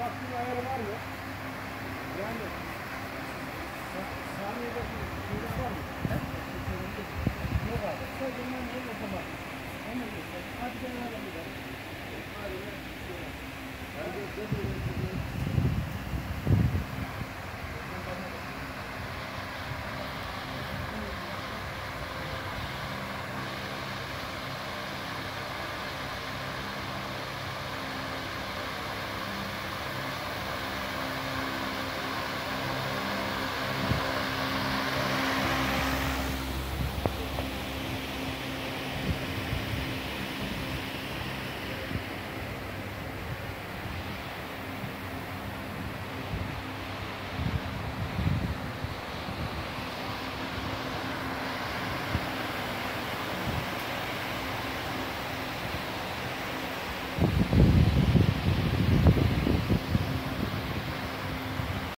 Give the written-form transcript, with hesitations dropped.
lastiğin ayarı var mı? Yani saniyede bir var mı? Yok abi. Sadece manuel otomatik. Onu geçelim. Hadi gel hadi gidelim. Hadi gel.